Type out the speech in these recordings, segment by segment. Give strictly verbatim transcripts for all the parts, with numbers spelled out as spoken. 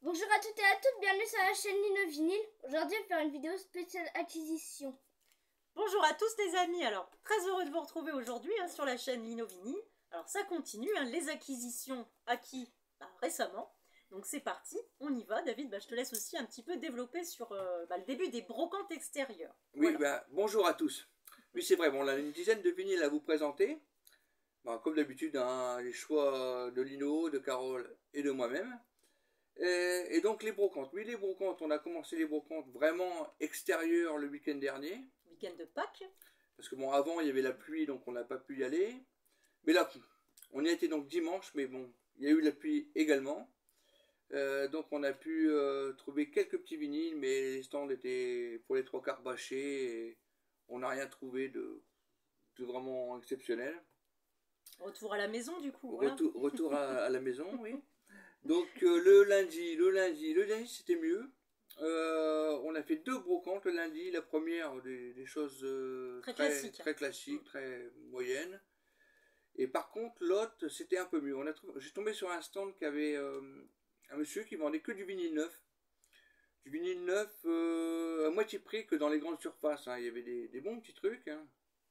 Bonjour à toutes et à toutes, bienvenue sur la chaîne Lino Vinyl. Aujourd'hui, on va faire une vidéo spéciale acquisition. Bonjour à tous les amis, alors très heureux de vous retrouver aujourd'hui hein, sur la chaîne Lino Vinyl. Alors ça continue, hein, les acquisitions acquis bah, récemment. Donc c'est parti, on y va. David, bah, je te laisse aussi un petit peu développer sur euh, bah, le début des brocantes extérieures. Oui, Voilà. bah, bonjour à tous. Oui, c'est vrai, bon, on a une dizaine de vinyles à vous présenter. Bah, comme d'habitude, hein, les choix de Lino, de Carole et de moi-même. Et, et donc les brocantes. Oui, les brocantes, on a commencé les brocantes vraiment extérieures le week-end dernier. Week-end de Pâques. Parce que bon, avant, il y avait la pluie, donc on n'a pas pu y aller. Mais là, on y a été donc dimanche, mais bon, il y a eu la pluie également. Euh, donc on a pu euh, trouver quelques petits vinyles, mais les stands étaient pour les trois quarts bâchés. Et on n'a rien trouvé de, de vraiment exceptionnel. Retour à la maison du coup. Retour, Voilà. retour à, à la maison, oui. Donc euh, le lundi, le lundi, le lundi c'était mieux. Euh, on a fait deux brocantes le lundi. La première, des, des choses euh, Très très, classiques. très classiques, très moyennes. Et par contre, l'autre, c'était un peu mieux. On a trouvé, j'ai tombé sur un stand qui avait euh, un monsieur qui vendait que du vinyle neuf. Du vinyle neuf euh, à moitié prix que dans les grandes surfaces. Hein. Il y avait des, des bons petits trucs. Hein.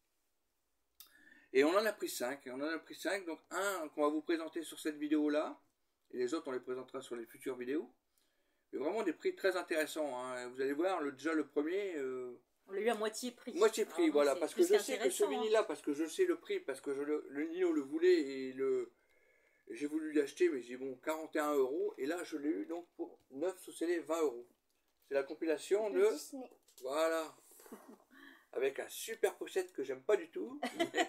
Et on en a pris cinq. On en a pris cinq. Donc un qu'on va vous présenter sur cette vidéo-là. Et les autres, on les présentera sur les futures vidéos. Mais vraiment des prix très intéressants. Hein. Vous allez voir, le, déjà le premier... Euh, on l'a eu à moitié prix. Moitié prix, alors, voilà. Parce que je sais que ce hein. vinyle-là, parce que je sais le prix, parce que je, le, le Nino le voulait et le... J'ai voulu l'acheter, mais j'ai dit bon, quarante et un euros. Et là, je l'ai eu donc pour neuf sous scellé vingt euros. C'est la compilation de... de... Disney. Voilà. Avec un super pochette que j'aime pas du tout.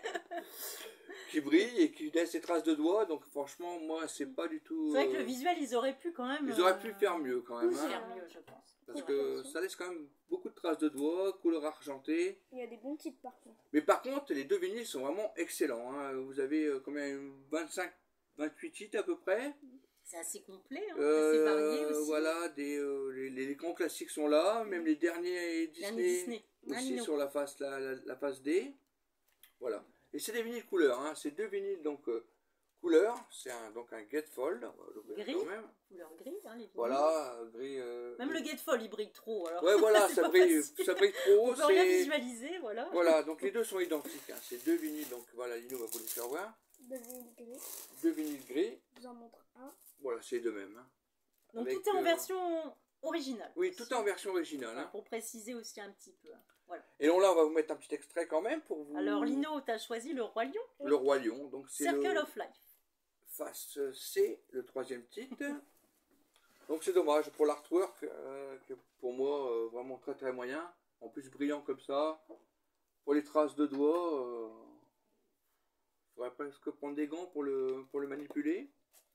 Qui brille et qui laisse des traces de doigts. Donc franchement, moi, c'est pas du tout... C'est vrai que le visuel, ils auraient pu quand même... Ils auraient pu faire mieux quand même. Hein. Faire mieux, je pense. Parce que ça laisse quand même beaucoup de traces de doigts, couleur argentée. Il y a des bons titres par contre. Mais par contre, les deux vinyles sont vraiment excellents. Hein. Vous avez euh, combien vingt-cinq, vingt-huit titres à peu près. C'est assez complet, hein, euh, assez varié aussi. Voilà, des, euh, les, les grands classiques sont là, même les derniers Disney, Disney. aussi sur la face, la, la, la face D. Voilà. Et c'est des vinyles couleurs. Hein. C'est deux vinyles donc euh, couleurs. C'est un, donc un Gatefold. Gris. Quand même. Couleur gris, hein, les vinyles. Voilà, gris. Euh, même le Gatefold, il brille trop. Alors. Ouais, voilà, ça brille, ça brille trop. On peut rien visualiser, voilà. Voilà, donc les deux sont identiques. Hein. C'est deux vinyles, donc voilà, Lino va vous les faire voir. Deux vinyles gris. Deux vinyles gris. Je vous en montre un. Voilà, c'est les deux mêmes. Hein. Donc Avec, tout est en euh... version originale. Oui, tout est en version originale. Hein. Pour préciser aussi un petit peu. Voilà. Et donc là, on va vous mettre un petit extrait quand même pour vous... Alors Lino, tu as choisi le Roi Lion. Le Roi Lion, donc c'est Circle le... of Life. Face C, le troisième titre. Donc c'est dommage pour l'artwork, euh, que pour moi, euh, vraiment très très moyen. En plus brillant comme ça. Pour les traces de doigts, il euh, faudrait presque prendre des gants pour le, pour le manipuler.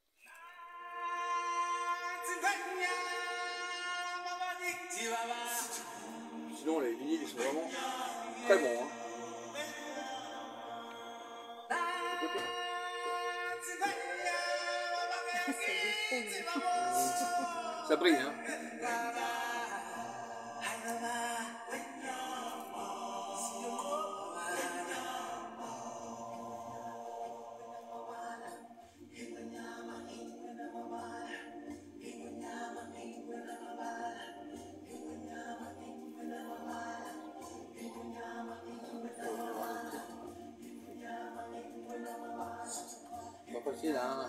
Sinon les vinyles ils sont vraiment très bons. Hein. Ça brille, hein. Pas facile, hein.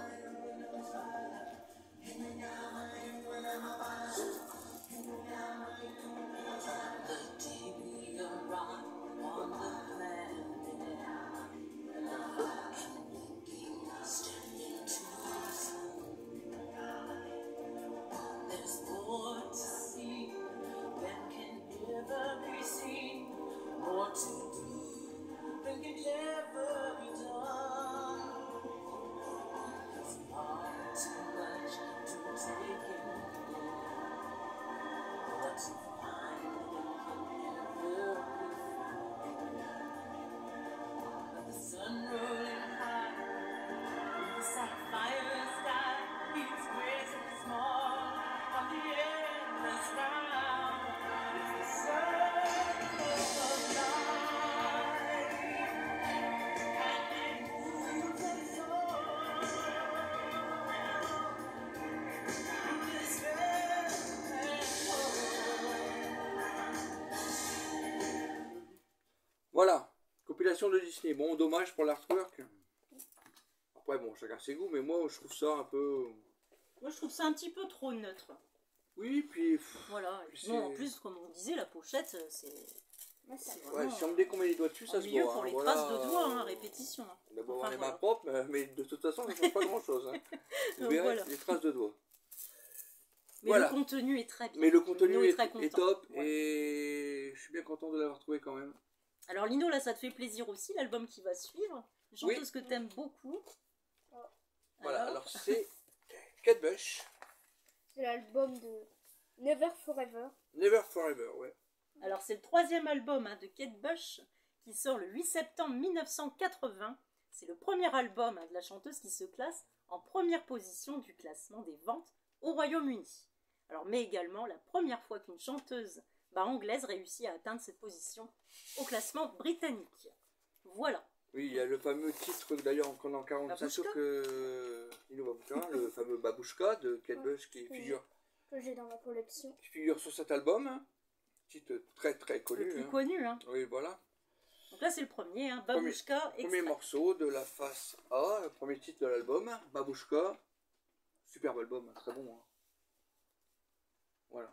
compilation de Disney. Bon, dommage pour l'artwork. Après, bon, chacun ses goûts, mais moi, je trouve ça un peu... Moi, je trouve ça un petit peu trop neutre. Oui, puis... pff, Voilà. Et puis puis bon, en c'est- plus, comme on disait, la pochette, c'est Moi, ça c'est va. Ouais, vraiment... si on me décommet les doigts dessus, ça en se milieu voit. pour hein, les voilà. traces de doigts, hein, répétition. hein. On a beau avoir Enfin, les voilà. mains propres, mais- mais de toute façon, ça ne change pas grand-chose. Hein. Vous Donc, verrez voilà. les traces de doigts. Mais Voilà. le contenu est très bien. Mais le contenu Lino est, très est content. top Voilà. et je suis bien content de l'avoir trouvé quand même. Alors Lino, là, ça te fait plaisir aussi, l'album qui va suivre. Une chanteuse que t'aimes beaucoup. Voilà, Alors, alors c'est Kate Bush, C'est l'album de Never Forever. Never Forever, ouais. alors c'est le troisième album hein, de Kate Bush qui sort le huit septembre mille neuf cent quatre-vingts. C'est le premier album hein, de la chanteuse qui se classe en première position du classement des ventes au Royaume-Uni. Alors, mais également la première fois qu'une chanteuse bah, anglaise réussit à atteindre cette position au classement britannique. Voilà. Oui, il y a le fameux titre d'ailleurs qu'on a en quarante-cinq Babouchka. tours que Nino Babouchka, le fameux Babouchka de Kate Ouais. Bush qui Oui. figure, Que j'ai dans ma collection. qui figure sur cet album. hein. Titre très très Le connu. plus hein. connu. Hein. Oui, voilà. Donc là, c'est le premier, hein, Babouchka Premier extrait. morceau de la face A, le premier titre de l'album, Babouchka. Superbe album, très bon. hein. Voilà.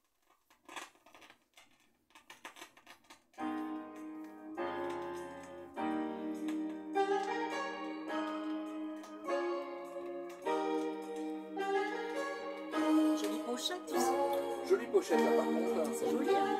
Jolie pochette, tu sais. Jolie pochette là par contre. C'est joli. Hein.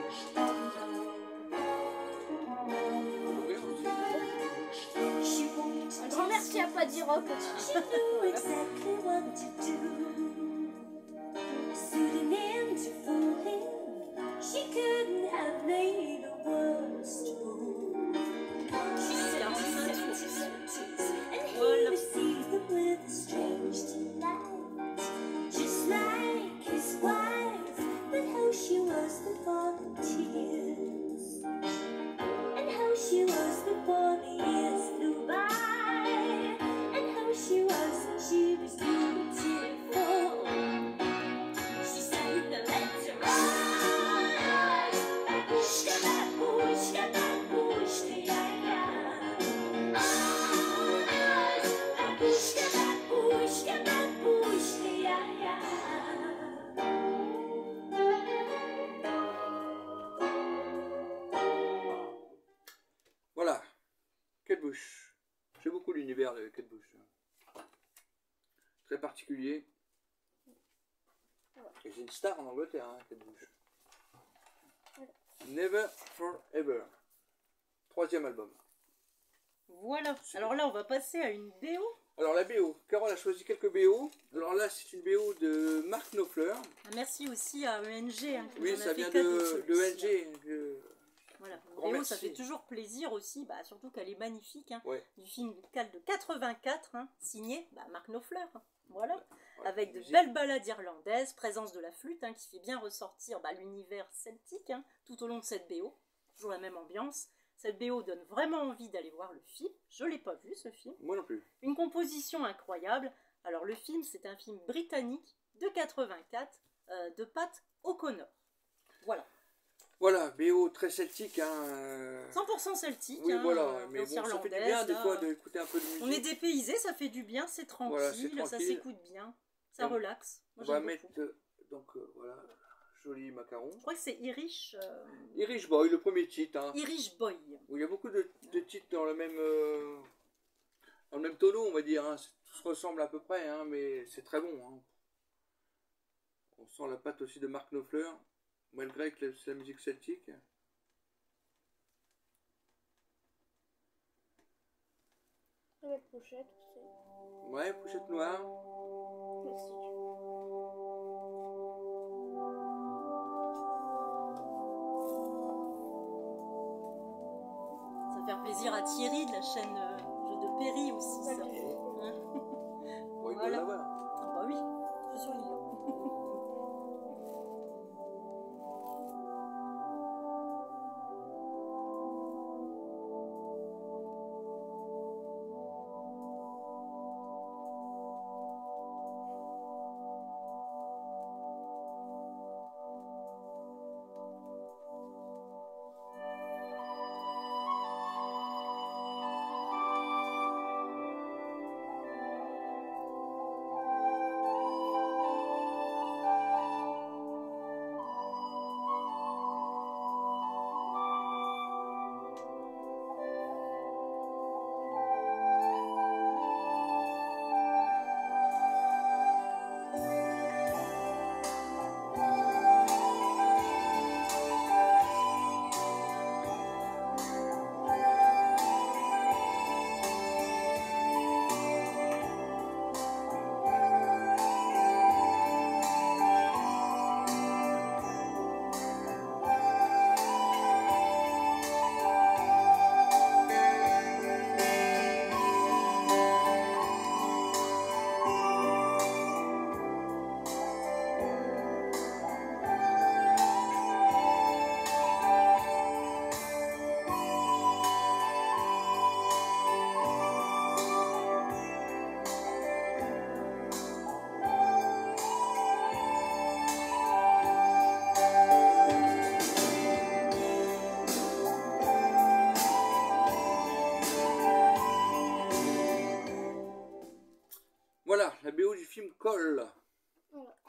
Ouvrir aussi. Un grand merci à Paddy Rock aussi. She knew exactly what to do. Suiting him to fool him. She couldn't have made a worse move. She sent his sentences, and he received them with a strange delight. Just like his wife, but how she was before the tears, and how she was before the years flew by, and how she was when she was beautiful. She said the letter rise, babushka, babushka, babushka, yeah, yeah. Rise, babushka, babushka, babushka, yeah, yeah. Voilà, Kate Bush. J'aime beaucoup l'univers de Kate Bush. Très particulier. Et c'est une star en Angleterre, hein, Kate Bush. Never Forever. Troisième album. Voilà. Alors là, on va passer à une B O. Alors la B O, Carole a choisi quelques B O. Alors là, c'est une B O de Mark Knopfler. Ah, merci aussi à E N G. Hein, qui Oui, nous en a ça fait vient cadeau, de, celui-ci, de hein. N G. de- Voilà. Grand B O, ça merci. fait toujours plaisir aussi, bah, surtout qu'elle est magnifique. Hein, Ouais. du film de quatre-vingt-quatre, hein, signé bah, Mark Knopfler. hein. Voilà. Ouais, Avec de musique. belles ballades irlandaises, présence de la flûte hein, qui fait bien ressortir bah, l'univers celtique hein, tout au long de cette B O. Toujours la même ambiance. Cette B O donne vraiment envie d'aller voir le film. Je ne l'ai pas vu ce film. Moi non plus. Une composition incroyable. Alors le film, c'est un film britannique de quatre-vingt-quatre euh, de Pat O'Connor. Voilà. Voilà, B O très celtique. Hein. euh, cent pour cent celtique. Oui, hein, voilà, euh, mais bon, ambiance ça fait du irlandaise, bien des là. fois d'écouter un peu de musique. On est dépaysé, ça fait du bien, c'est tranquille, Voilà, c'est ça tranquille. s'écoute bien, ça Et on- relaxe. Moi, On va j'aime mettre, beaucoup. euh, donc euh, voilà, joli macaron. Je crois que c'est Irish, euh, Irish Boy, le premier titre. Hein, Irish Boy. où il y a beaucoup de, de titres dans le même, euh, dans le même tonneau, on va dire. Hein. Tout se ressemble à peu près, hein, mais c'est très bon. Hein. On sent la patte aussi de Mark Knopfler, malgré que c'est la musique celtique. Très belle pochette aussi. Ouais, pochette noire. Classique. Ça va faire plaisir à Thierry de la chaîne euh, Jeux de Perry aussi. Ça. Ouais, Hein. Bon, il doit Voilà. l'avoir. Ah bah oui, je suis sur l'île.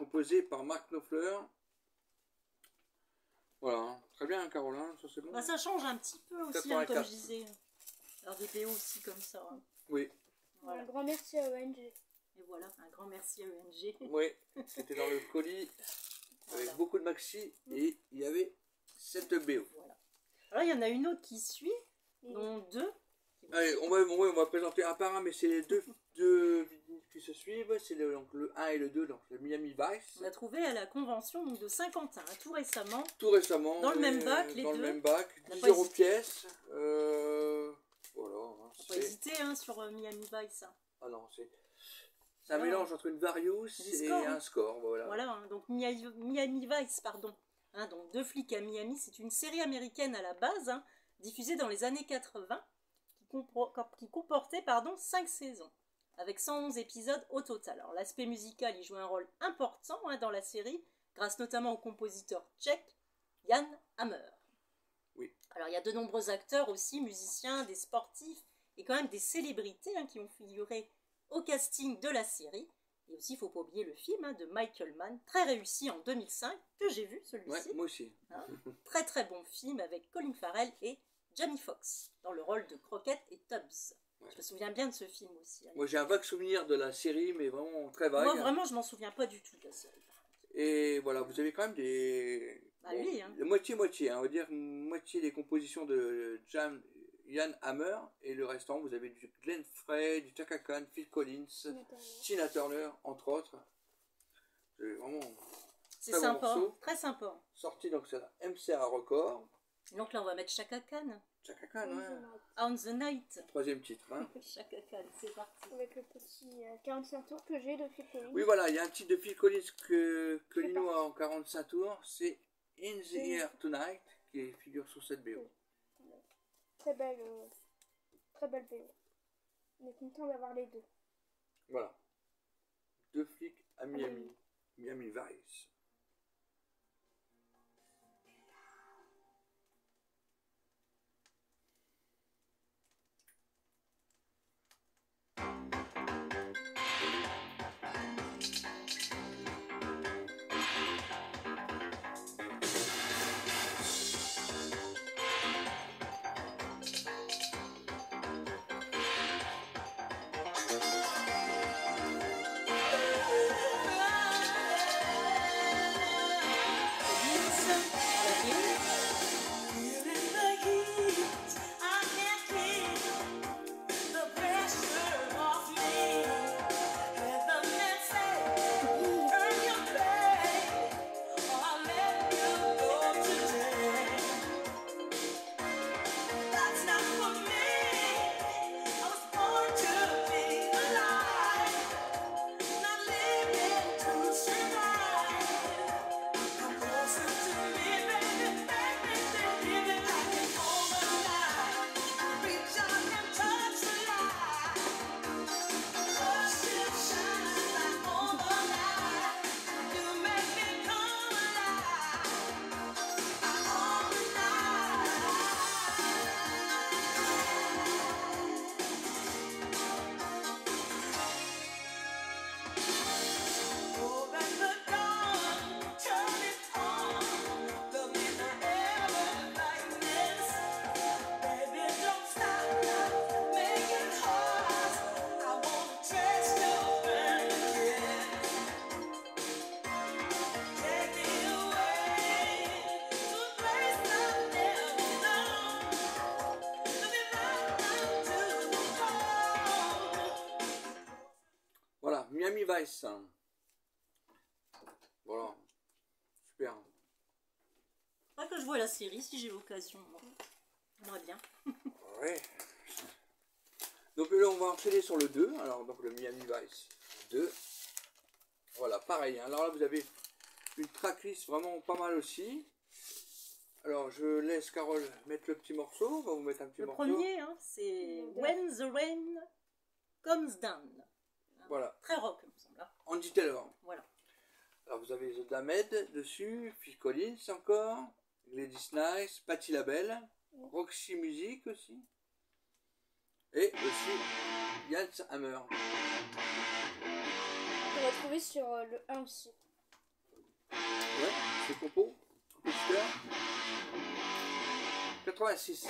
composé par Mark Knopfler. Voilà, hein. Très bien, Caroline, ça c'est bon. Bah, ça change un petit peu aussi, hein, comme quatre-vingt-quatre. je disais. Alors des P O aussi comme ça. Hein. Oui, Voilà. Un grand merci à O N G. Et voilà, un grand merci à E N G. oui, c'était dans le colis avec Voilà. beaucoup de maxi et il y avait cette B O. Voilà. Alors il y en a une autre qui suit, dont deux. Allez, on va, oui, on va présenter un par un, mais c'est les deux, deux vinyles qui se suivent. C'est le, donc, le un et le deux, donc le Miami Vice. On a trouvé à la convention donc, de Saint-Quentin, hein, tout récemment. Tout récemment. Dans le même euh, bac, les Dans deux. le même bac, On n'a dix pas euros hésité. pièce. Euh, voilà. hein, On n'a pas c'est- hésité hein, sur euh, Miami Vice. Hein. Ah non, c'est c'est un Non. mélange entre une Various Des et scores, un hein. score. Voilà. Voilà, hein, donc Miami, Miami Vice, pardon. Hein, donc Deux flics à Miami, c'est une série américaine à la base, hein, diffusée dans les années quatre-vingts, qui, compro- qui comportait pardon, cinq saisons, avec cent onze épisodes au total. Alors l'aspect musical y joue un rôle important hein, dans la série, grâce notamment au compositeur tchèque Jan Hammer. Oui. Alors il y a de nombreux acteurs aussi, musiciens, des sportifs, et quand même des célébrités hein, qui ont figuré au casting de la série. Et aussi, il ne faut pas oublier le film hein, de Michael Mann, très réussi en deux mille cinq, que j'ai vu Ouais, celui-ci. moi aussi. Hein. Très très bon film avec Colin Farrell et Jamie Foxx dans le rôle de Crockett et Tubbs. Ouais. Je me souviens bien de ce film aussi. hein. Moi j'ai un vague souvenir de la série, mais vraiment très vague. Moi vraiment, je m'en souviens pas du tout de la série. Et voilà, vous avez quand même des. Bah, lui, hein. Moitié-moitié, hein, on va dire moitié des compositions de Jan, Jan Hammer, et le restant, vous avez du Glenn Frey, du Chaka Khan, Phil Collins, Tina Turner, entre autres. C'est vraiment C'est très bon sympa, morceau. très sympa. Sorti donc sur la M C A Record. Donc là, on va mettre Chaka Khan. Chaka Khan, ouais. On the Night. Troisième titre. Hein. Chaka Khan, c'est parti. Avec le petit euh, quarante-cinq tours que j'ai de Phil Collins. Oui, voilà, il y a un titre de Phil Collins que, que Lino a en quarante-cinq tours. C'est In the Air Tonight, qui figure sur cette B O. Très belle, euh, très belle V O. On est content d'avoir les deux. Voilà. Deux flics à Miami. Miami Vice. Voilà, Miami Vice. Voilà. Super. Faudrait que je vois la série si j'ai l'occasion. moi. J'aimerais bien. Ouais. Donc là, on va enchaîner sur le deux. Alors, donc le Miami Vice deux. Voilà, pareil. hein. Alors là, vous avez une tracklist vraiment pas mal aussi. Alors, je laisse Carole mettre le petit morceau. On va vous mettre un petit Le morceau. premier, hein, c'est When the Rain Comes Down. Voilà. Très rock, il me semble. hein. Andy Taylor. Voilà. Alors, vous avez The Damned dessus, Phil Collins encore, Gladys Knight, Patti LaBelle, Roxy Music aussi, et aussi Jan Hammer. On va trouver sur euh, le un aussi. Ouais, c'est compo. Compositeur. quatre-vingt-six.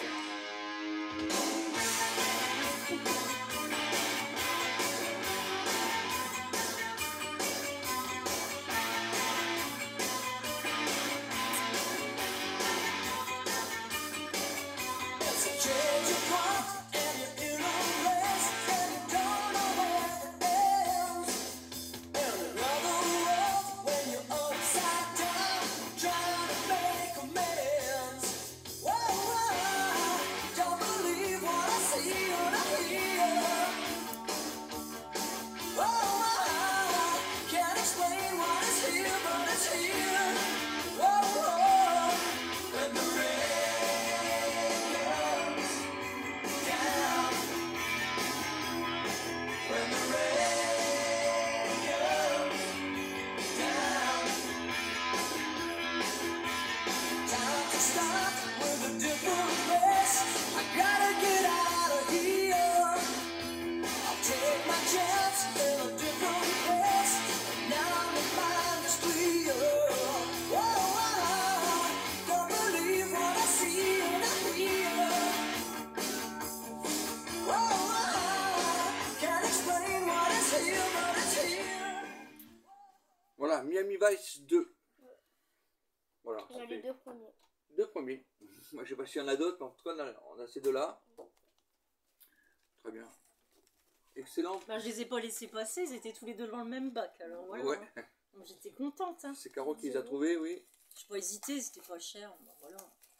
Voilà, Miami Vice deux. Voilà. J'en ai c'est les deux premiers. Deux premiers. Moi, je sais pas s'il y en a d'autres, mais en tout cas, on a, on a ces deux-là. Très bien. Excellent. Ben, je les ai pas laissés passer, ils étaient tous les deux dans le même bac, alors voilà. Ouais. hein. Donc, j'étais contente. Hein. C'est Caro qui les a trouvés, oui. Je pas hésité, c'était pas cher. Ben, voilà.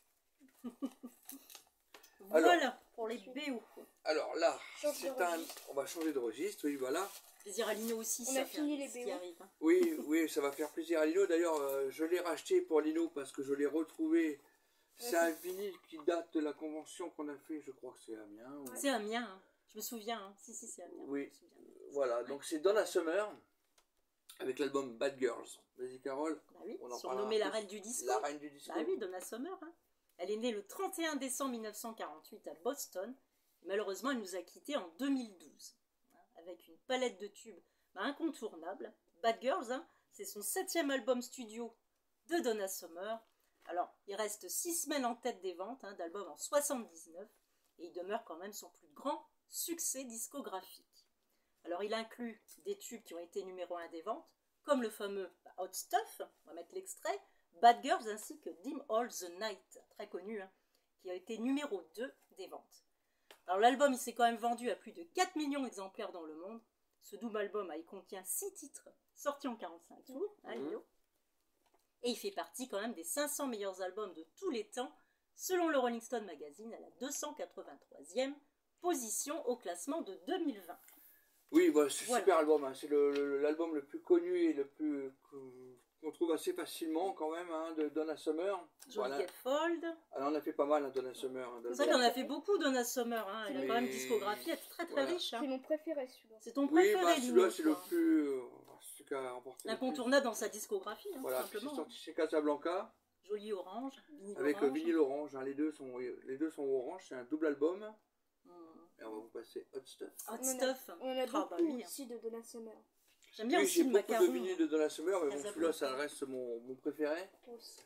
Alors. Voilà pour les B O. Alors là, Change de c'est un... registre. on va changer de registre, oui, voilà. Plaisir à Lino aussi, On ça a fait fini les ce B O. qui arrive. hein. Oui, oui, ça va faire plaisir à Lino. D'ailleurs, euh, je l'ai racheté pour Lino parce que je l'ai retrouvé. C'est un vinyle qui date de la convention qu'on a fait, je crois que c'est Amiens. ou- C'est un mien, hein. Je me souviens. Hein. Si, si, c'est un mien. Oui. Je me souviens. Voilà, donc c'est Donna Summer avec l'album Bad Girls. Vas-y, Carole. Bah oui, On en surnommée la parlera reine du disco. La reine du disco. Bah oui, Donna Summer. Hein. Elle est née le trente et un décembre mille neuf cent quarante-huit à Boston. Malheureusement, elle nous a quittés en deux mille douze. Hein, avec une palette de tubes bah, incontournables. Bad Girls, hein, c'est son septième album studio de Donna Summer. Alors, il reste six semaines en tête des ventes hein, d'albums en soixante-dix-neuf. Et il demeure quand même son plus grand succès discographique. Alors, il inclut des tubes qui ont été numéro un des ventes, comme le fameux Hot Stuff, on va mettre l'extrait, Bad Girls ainsi que Dim All the Night, très connu, hein, qui a été numéro deux des ventes. Alors l'album il s'est quand même vendu à plus de quatre millions d'exemplaires dans le monde. Ce double album il contient six titres sortis en quarante-cinq tours, hein, Mmh. Lio. Et il fait partie quand même des cinq cents meilleurs albums de tous les temps, selon le Rolling Stone Magazine, à la deux cent quatre-vingt-troisième position au classement de deux mille vingt. Oui, bah, c'est Voilà. super album. Hein. C'est le- le- l'album le, plus connu et le plus qu'on trouve assez facilement quand même hein, de Donna Summer. Johnny Voilà. Getfold. Alors on a fait pas mal hein, Donna Summer. hein, C'est vrai d'albums. qu'on a fait beaucoup Donna Summer. Hein. Elle a Mais- quand même une discographie elle est très très Voilà. riche. hein. C'est mon préféré celui-là. C'est ton Oui, préféré, bah, Lino, celui-là c'est le toi. plus. euh, celui qui a remporté le plus. Incontournable dans sa discographie, hein, Voilà, tout puis c'est simplement. sorti chez Casablanca Joli orange, vinyle avec euh, orange. vinyle orange. hein, les, deux sont, les deux sont orange, c'est un double album. Mm. Et on va vous passer Hot Stuff. Hot On en a- Stuff. On en a Ah, beaucoup bah oui, hein. aussi de Donna Summer. J'aime bien Oui, aussi j'ai le beaucoup macaron. de vinyles de Donna Summer, mais bon, Casablanca. celui-là ça reste mon, mon préféré. Aussi.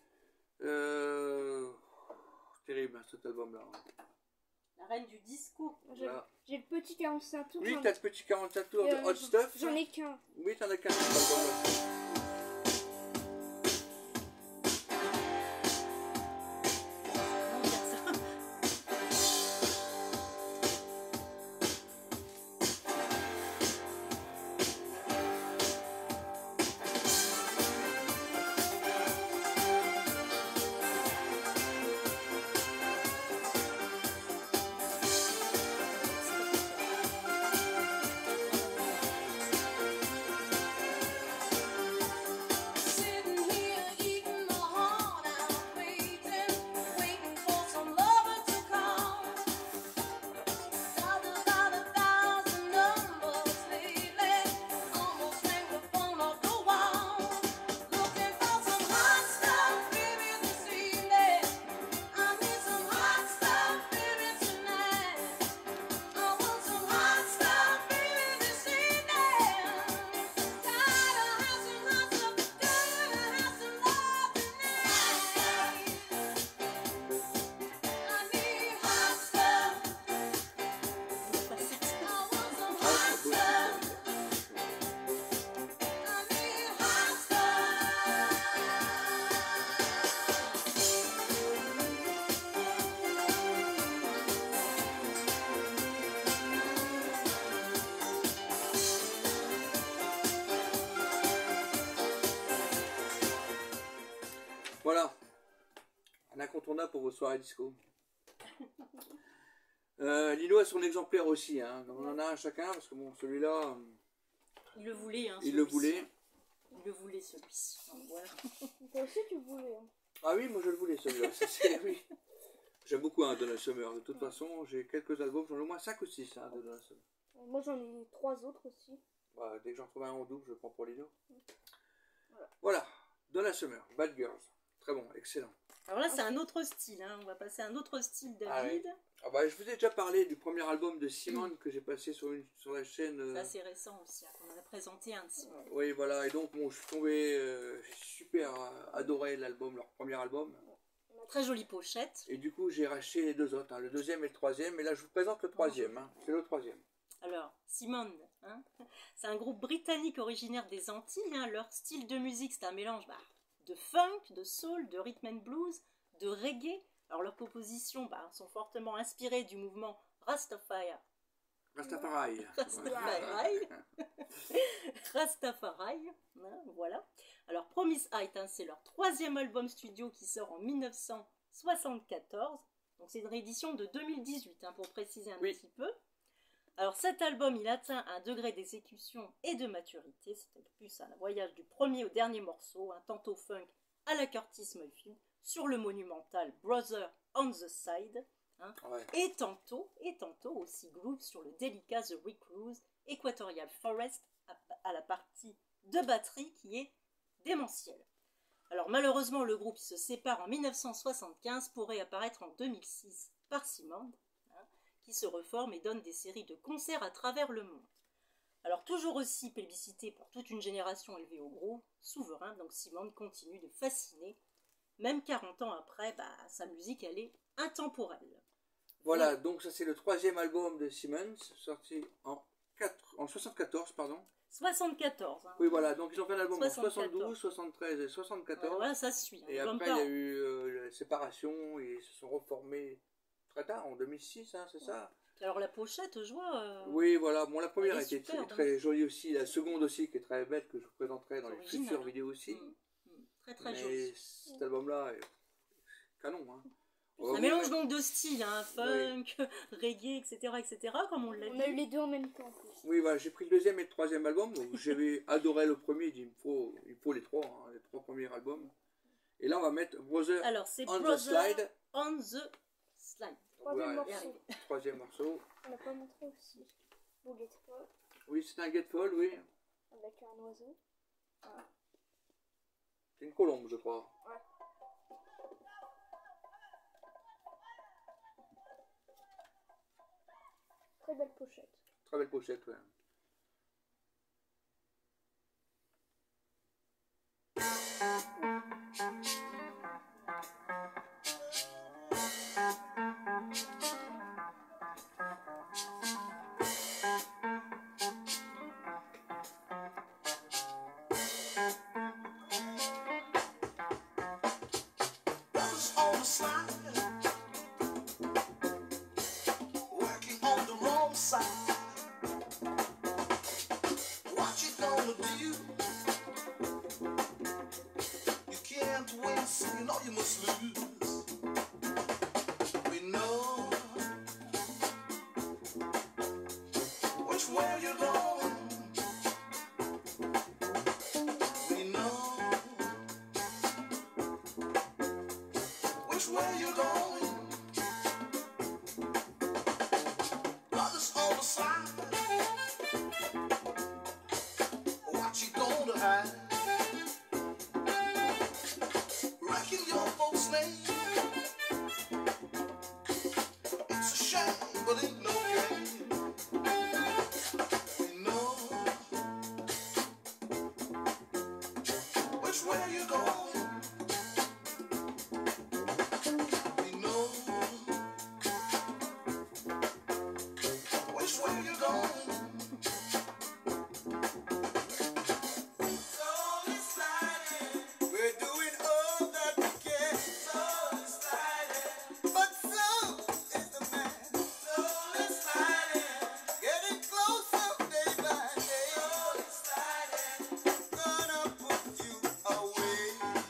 Euh... Terrible hein, cet album-là. La reine du disco. J'ai Voilà. j'ai le petit quarante-cinq tours. Oui, j'en- t'as le petit quarante-cinq tours de euh, Hot Stuff. J'en ai qu'un. Oui, t'en as qu'un cet album-là. Comment dire ça Voilà. Un incontournable pour vos soirées disco. Euh, Lilo a son exemplaire aussi, hein. On en a un chacun parce que bon, celui-là, Il le voulait, hein. il le celui-ci. voulait. Il le voulait, celui-ci. Donc, voilà. Toi aussi, tu voulais. Hein. Ah oui, moi je le voulais celui-là. Ça, c'est- oui. J'aime beaucoup hein, Donna Summer. De toute façon, j'ai quelques albums, j'en ai au moins cinq ou six hein, de Donna Summer. Moi, j'en ai trois autres aussi. Voilà, dès que j'en trouve un en double, je le prends pour Lilo. Voilà. Voilà, Donna Summer, Bad Girls. Très bon, excellent. Alors là, c'est un autre style. Hein. On va passer à un autre style, David. Ah bah, je vous ai déjà parlé du premier album de Simone que j'ai passé sur, une, sur la chaîne. euh, C'est assez récent aussi. Hein. On en a présenté un de Simon. Oui, voilà, et donc bon, je suis tombé euh, j'ai super euh, adoré l'album, leur premier album. Très jolie pochette. Et du coup, j'ai racheté les deux autres, hein, le deuxième et le troisième. Et là, je vous présente le troisième. Hein, c'est le troisième. Alors, Simone, hein, c'est un groupe britannique originaire des Antilles. Hein. Leur style de musique, c'est un mélange bah, de funk, de soul, de rhythm and blues, de reggae. Alors, leurs compositions bah, sont fortement inspirées du mouvement Rastafari. Rastafari. Rastafari. Rastafari. Hein, voilà. Alors, Promise Height, hein, c'est leur troisième album studio qui sort en mille neuf cent soixante-quatorze. Donc, c'est une réédition de deux mille dix-huit, hein, pour préciser un Oui. petit peu. Alors cet album, il atteint un degré d'exécution et de maturité, c'était le plus un voyage du premier au dernier morceau, un tantôt funk à la Curtis Mayfield, sur le monumental Brother on the Side, hein, Ouais. et tantôt, et tantôt aussi groove sur le délicat The Recluse, Equatorial Forest, à, à la partie de batterie qui est démentielle. Alors malheureusement, le groupe se sépare en mille neuf cent soixante-quinze pour réapparaître en deux mille six par Simone, qui se reforme et donne des séries de concerts à travers le monde. Alors toujours aussi plébiscité pour toute une génération élevée au groupe, souverain, donc Simone continue de fasciner, même quarante ans après, bah, sa musique elle est intemporelle. Voilà, donc ça c'est le troisième album de Simmons, sorti en, quatre, en soixante-quatorze, pardon. soixante-quatorze. Hein. Oui, voilà, donc ils ont fait un album en soixante-quatorze. soixante-douze, soixante-treize et soixante-quatorze. Voilà, ça suit. Et Comme après, il y pas, a eu euh, la séparation, et ils se sont reformés très tard, en deux mille six, hein, c'est ça? Alors la pochette, je vois. Euh... Oui, voilà, bon, la première Elle est était très, superbe, très jolie aussi, la seconde aussi, qui est très belle, que je vous présenterai dans les Original, futures hein. vidéos aussi. Mm, mm, très très Mais joli. cet album-là est canon, hein. Un mélange donc de styles, hein, funk, reggae, et cetera, et cetera, comme on l'a On a eu dit. les deux en même temps en plus. Oui, voilà, j'ai pris le deuxième et le troisième album. Donc j'avais adoré le premier, il dit, il me faut, il me faut les trois, hein, les trois premiers albums. Et là, on va mettre Brother Alors c'est on the Brother Slide. on the Slide. Troisième Ouais. morceau. Troisième morceau. On n'a pas montré aussi. Bullet Fall Oui, c'est un Getfall, oui. avec un oiseau. C'est une colombe, je crois. Très belle pochette. Très belle pochette, ouais. Brothers on the slide, working on the wrong side. What you gonna do? You can't win, so you know you must lose. We know which way you're going. We know which way you're going. Brothers on the side, what you gonna hide? Wrecking your folks' name. It's a shame, but ain't no game. We know which way you're going. We know which way you're going. Slowly sliding, we're doing all that we can. Slowly sliding, but so is the man. Slowly sliding, getting closer day by day. Slowly sliding, gonna put you away.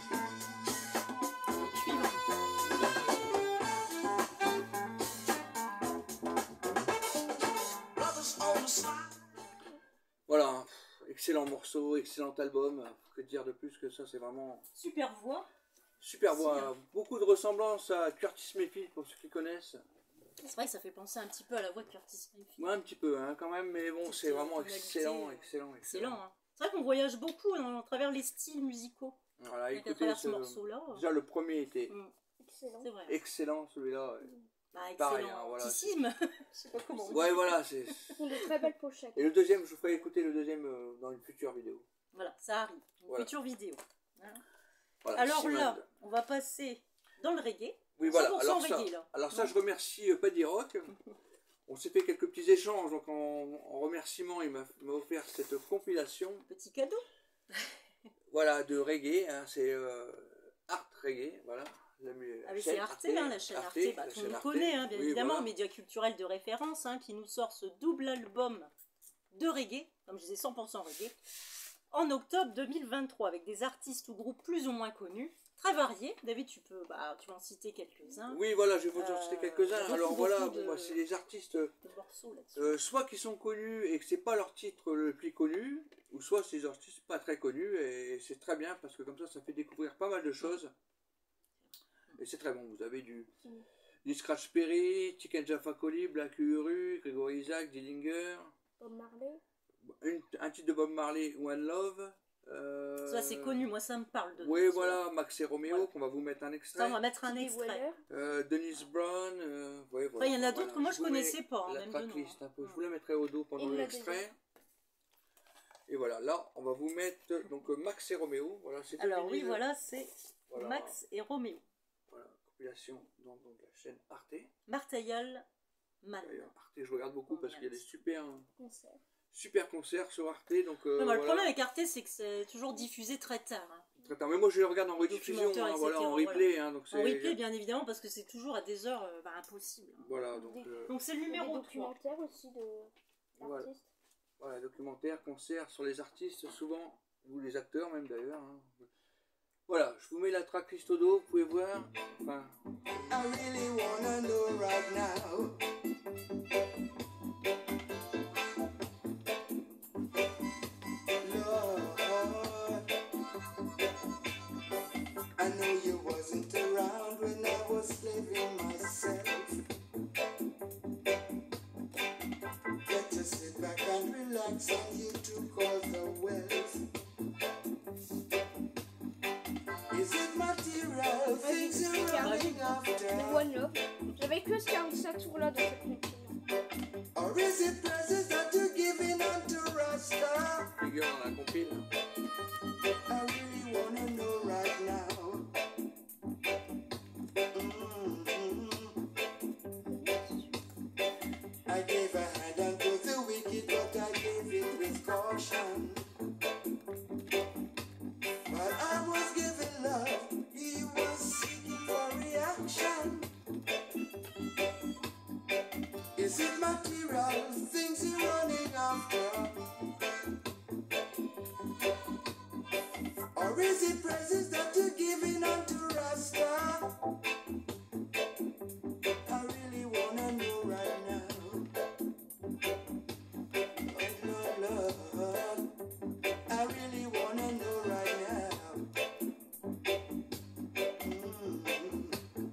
excellent morceau, excellent album. Que dire de plus que ça, c'est vraiment Super voix. super Si, voix. hein. Beaucoup de ressemblances à Curtis Mayfield pour ceux qui connaissent. C'est vrai que ça fait penser un petit peu à la voix de Curtis Mayfield. Ouais, un petit peu hein, quand même, mais bon, Petite, c'est euh, vraiment tonalité, excellent, euh, excellent, excellent. Excellent. Hein. C'est vrai qu'on voyage beaucoup dans, à travers les styles musicaux. Voilà, Avec à écoutez, travers ce ce- morceau-là. euh, déjà le premier était mm, Excellent. c'est vrai. excellent, celui-là. ouais. Bah, pareil, excellent. hein, voilà. Anticisme. Je sais pas comment. on dit. Ouais, voilà, c'est. Ce sont de très belles pochettes. Et le deuxième, je vous ferai écouter le deuxième euh, dans une future vidéo. Voilà, ça arrive. Une Voilà. future vidéo. Hein. Voilà, Alors Simone. là, on va passer dans le reggae. Oui, voilà. cent pour cent Alors ça, reggae, là. alors ça, Non. je remercie euh, Paddy Rock. On s'est fait quelques petits échanges, donc en, en remerciement, il m'a m'a offert cette compilation, Petit cadeau. voilà, de reggae. Hein, c'est euh, Art Reggae, voilà. La, mu- Ah oui, chaîne c'est Arte, hein, la chaîne Arte, bah, la tout le chaîne monde Arte. connaît, hein, bien Oui, évidemment, voilà. média culturel de référence, hein, qui nous sort ce double album de reggae, comme je disais cent pour cent reggae, en octobre deux mille vingt-trois, avec des artistes ou groupes plus ou moins connus, très variés. David, tu peux, bah, tu vas en citer quelques-uns, Oui, voilà, je vais vous en Euh, citer quelques-uns. beaucoup, Alors voilà, beaucoup bon, de- bah, c'est des artistes, de morceaux là-dessus. euh, soit qui sont connus et que c'est pas leur titre le plus connu, ou soit c'est des artistes pas très connus, et c'est très bien parce que comme ça, ça fait découvrir pas mal de choses. Et c'est très bon, vous avez du, du Scratch Perry, Chicken Jaffa Coli, Black Uhuru, Gregory Isaac, Dillinger, Bob Marley. une- un titre de Bob Marley, One Love. euh, Ça, c'est connu, moi, ça me parle de Oui, de- voilà, Max et Romeo, Voilà. qu'on va vous mettre un Ça, extrait. on va mettre un Stevie extrait. Wonder. Euh, Denise Brown, euh, ouais, voilà. Après, il y en a d'autres Voilà, que moi, je vous mets connaissais pas, hein, la même de nom, tracklist hein. un peu. Je vous la mettrai au dos pendant Il l'a l'extrait. Et voilà, là, on va vous mettre donc euh, Max et Romeo. Voilà, c'est Alors un oui, vinyle. voilà, c'est Voilà, Max et Roméo. Voilà, compilation dans, dans la chaîne Arte. Martayal Man. D'ailleurs, Arte, je regarde beaucoup parce qu'il y a des super, Concert. super concerts sur Arte. Donc, euh, Ouais, bah, le voilà. problème avec Arte, c'est que c'est toujours diffusé très tard. hein. Très tard. Mais moi, je le regarde en rediffusion, Documentaire, hein, voilà, en et cetera, replay. Hein, donc En c'est- replay, bien évidemment, parce que c'est toujours à des heures euh, bah, impossibles. hein. Voilà, donc, euh, Donc c'est le Il y a des numéro trois. documentaires aussi de Voilà. l'artiste. voilà, documentaire, concert sur les artistes, souvent, ou les acteurs même d'ailleurs. hein. Voilà, je vous mets la tracklist au dos, vous pouvez voir. Enfin, I really wanna know right now. Lord, I know you wasn't around when I was slaving myself. Get to sit back and relax, and you took all the wealth. Is it material things you're running De after? One Love. J'avais que ce quarante-sept tours-là dans cette compilation. Or is it presents that you're giving unto Rasta? figure dans la compile. I really wanna know right now. Mm-hmm. I gave a hand unto the wicked, but I gave it with caution. While I was giving love, he was seeking for reaction. Is it material things you're running after? Or is it presents that you're giving unto Rasta? I really wanna know right now. Lord, Lord, Lord, I really wanna know right now. Mm.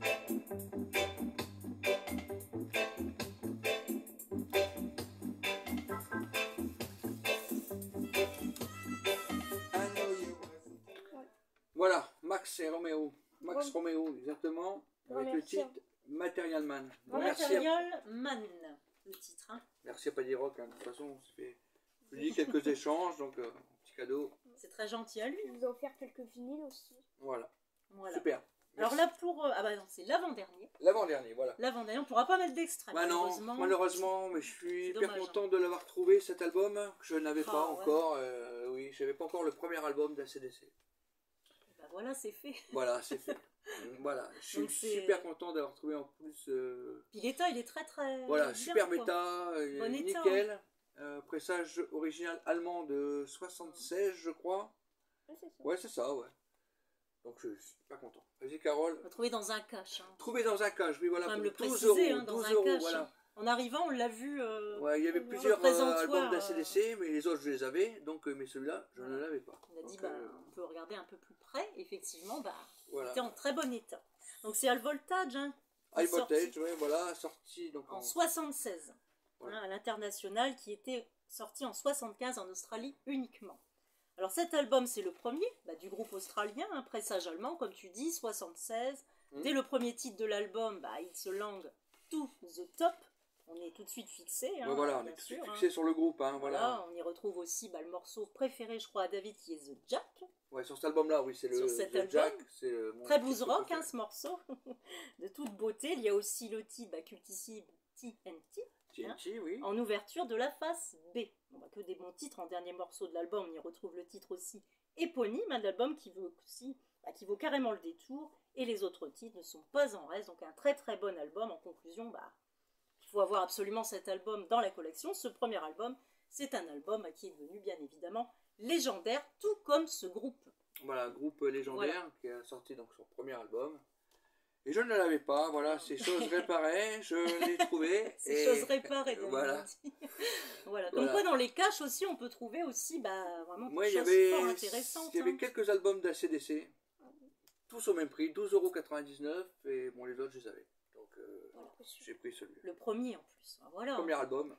I know you wasn't. Voilà, Max et Romeo. Max Bon. Romeo, exactement. Bon, Avec merci. le titre Material Man. Bon, Bon, merci, à, Material Man, le titre. Hein. merci à Paddy Rock. Hein. De toute façon, on s'est fait je vous dis, quelques échanges, donc euh, petit cadeau. C'est très gentil à lui. Il nous a offert quelques vinyles aussi. Voilà, Voilà. super. Alors Merci. là, pour. euh, ah bah non, c'est l'avant-dernier. L'avant-dernier, voilà. L'avant-dernier, on pourra pas mettre d'extrait. Bah non, malheureusement. malheureusement, mais je suis C'est hyper dommage, content de l'avoir trouvé cet album que je n'avais Ah, pas ouais. encore. euh, oui, j'avais pas encore le premier album d'A C D C. Bah voilà, c'est fait. Voilà, c'est fait. Voilà, je suis Donc c'est- super content d'avoir trouvé en plus. euh, Puis l'état, il est très très. Voilà, bien, super quoi. méta, euh, Bon état, nickel. Euh, pressage original allemand de soixante-seize, je crois. Ouais, c'est ça. Ouais, c'est ça, ouais. Donc je suis pas content. Vas-y, Carole. On va trouver dans un cache. Hein. Trouvé dans un cache, oui, voilà. Faut même pour le douze préciser, euros, hein, dans douze un euros, cache. voilà. En arrivant, on l'a vu. euh, Ouais, il y avait Sur plusieurs le présentoir, euh, albums euh, d'A C D C, mais les autres je les avais, donc euh, mais celui-là je ne Voilà. l'avais pas. On a dit, Donc, bah, euh, on peut regarder un peu plus près. Effectivement, bah, voilà. il était en très bon état. Donc c'est High Voltage, hein, qui est High sorti Voltage, ouais, voilà, sorti donc en en... soixante-seize, Voilà. hein, à l'international, qui était sorti en soixante-quinze en Australie uniquement. Alors cet album, c'est le premier bah, du groupe australien, un pressage allemand, comme tu dis, soixante-seize. Mhm. Dès le premier titre de l'album, bah, It's a Lang to the Top. On est tout de suite fixé, hein, Ouais, voilà, on bien est tout de sûr, suite hein. fixé sur le groupe, hein, Voilà, voilà. on y retrouve aussi bah, le morceau préféré, je crois, à David, qui est The Jack. Ouais, sur cet album-là, oui, c'est le Sur cet The album, Jack, c'est euh, mon Très titre blues rock, hein, préféré. ce morceau, de toute beauté. Il y a aussi le titre bah, cultissime T N T, T N T, oui. en ouverture de la face B. On va que des bons titres. En dernier morceau de l'album, on y retrouve le titre aussi éponyme hein, de l'album qui vaut aussi, bah, qui vaut carrément le détour. Et les autres titres ne sont pas en reste. Donc un très très bon album. En conclusion, bah, il faut avoir absolument cet album dans la collection. Ce premier album, c'est un album bah, qui est devenu bien évidemment légendaire, tout comme ce groupe. Voilà, groupe légendaire qui a sorti donc son premier album. Et je ne l'avais pas, voilà, ces choses réparées, je l'ai trouvé. Ces et... choses réparées, David Voilà. dit. Voilà. Comme Voilà. quoi, dans les caches aussi, on peut trouver aussi bah, vraiment Moi, des il y choses avait, fort intéressantes. il y avait hein. quelques albums d'A C D C, tous au même prix, douze euros quatre-vingt-dix-neuf, et bon, les autres, je les avais. Donc, euh, Voilà. j'ai pris celui-là. Le premier en plus. Ah, Voilà. Premier album,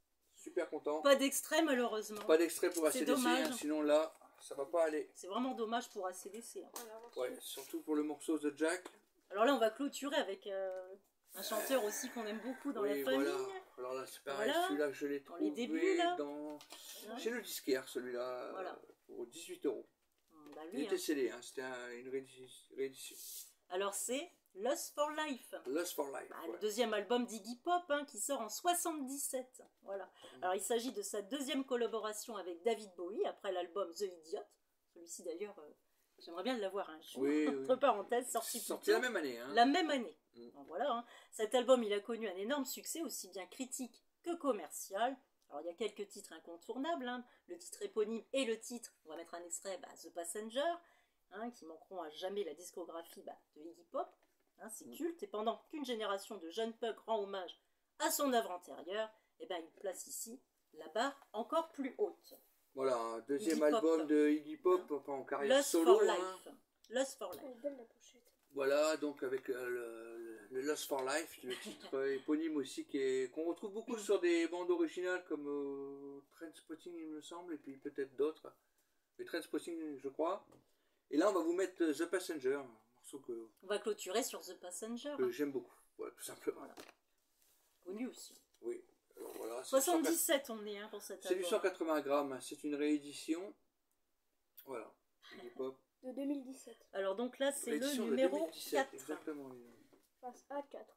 super content. Pas d'extrait malheureusement. Pas d'extrait pour C'est A C D C, dommage. hein, sinon là, ça va pas aller. C'est vraiment dommage pour A C D C. hein. Voilà, Ouais, surtout pour le morceau The Jack. Alors là, on va clôturer avec euh, un chanteur aussi qu'on aime beaucoup dans Oui, la famille. voilà. Alors là, c'est pareil, Voilà. celui-là, je l'ai Dans trouvé les débuts, là. dans... Hein. chez le disquaire, celui-là, Voilà. euh, pour dix-huit euros. Hum, bah, Il lui, était hein. scellé, hein, c'était un- une réédition. réédition. Alors c'est Lost for Life. Lost for Life. Bah, ouais. Le deuxième album d'Iggy Pop hein, qui sort en soixante-dix-sept. Voilà. Alors il s'agit de sa deuxième collaboration avec David Bowie après l'album The Idiot. Celui-ci d'ailleurs, euh, j'aimerais bien l'avoir un jour. Oui, oui. Entre parenthèses, sorti, Sorti plus la tôt. même année. Hein. La même année. Mm. Donc voilà, hein. Cet album, il a connu un énorme succès, aussi bien critique que commercial. Alors il y a quelques titres incontournables, hein. Le titre éponyme et le titre, on va mettre un extrait, bah, The Passenger, hein, qui manqueront à jamais la discographie bah, de Iggy Pop. Hein, c'est Mm. culte, et pendant qu'une génération de jeunes punks rend hommage à son œuvre antérieure, et ben il place ici la barre encore plus haute. Voilà, un deuxième Iggy Pop. album de Iggy Pop, Hein. enfin en carrière Lost solo. for hein. Life. Lost for Life. Elle est belle la pochette. Voilà, donc avec euh, le, le Lost for Life, le titre euh, éponyme aussi, qui est- qu'on retrouve beaucoup sur des bandes originales comme euh, Trainspotting, il me semble, et puis peut-être d'autres. Mais Trainspotting, je crois. Et là, on va vous mettre euh, The Passenger, un morceau que, On va clôturer sur The Passenger, que j'aime beaucoup. Voilà, tout simplement. Voilà. connu aussi. Oui, alors voilà. c'est du soixante-dix-sept on est hein, pour cet C'est du album. cent quatre-vingts grammes, hein, c'est une réédition. Voilà, Iggy Pop. De deux mille dix-sept. Alors donc là c'est le Réédition de numéro deux mille dix-sept, quatre. exactement. Face A quatre.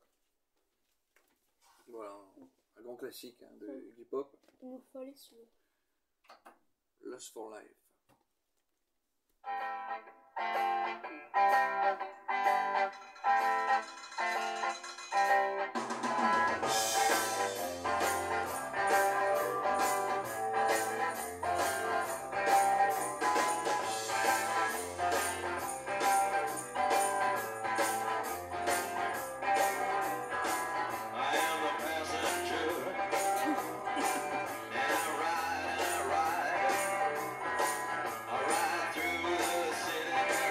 Voilà, un grand classique hein, de Iggy Pop, Il nous fallait celui-là. Lost for Life. I am the passenger, and I ride, I ride, I ride through the city.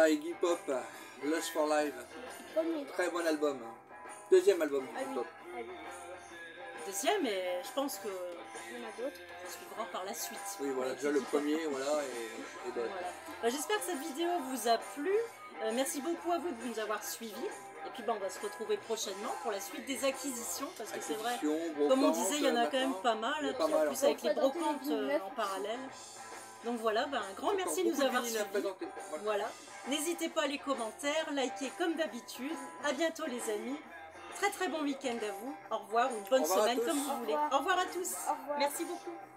by Iggy Pop, Lost for Life. Premier. Très bon album. Deuxième album Ah Iggy oui. Pop. Ah oui. Deuxième, et je pense que Il y en a d'autres. ça suivra par la suite. Oui, voilà, Avec déjà le Iggy Pop. premier, voilà, et, et d'autres. Voilà. Bah, j'espère que cette vidéo vous a plu. Euh, merci beaucoup à vous de nous avoir suivis. Et puis bah, on va se retrouver prochainement pour la suite des acquisitions, parce que c'est vrai, Acquisition, comme on brocante, disait, il y en a quand même maintenant. pas mal, Il y a hein, pas puis en mal, plus hein. avec les Pour présenter brocantes les euh, vignettes en aussi. parallèle. Donc voilà, bah, un grand merci de nous Beaucoup avoir vignes à suivis. présenter. Voilà. Voilà. N'hésitez pas à les commentaires, liker comme d'habitude. À bientôt les amis. Très très bon week-end à vous. Au revoir ou une bonne Au revoir à semaine tous. comme vous Au voulez. revoir. Au revoir à tous. Au revoir. Merci beaucoup.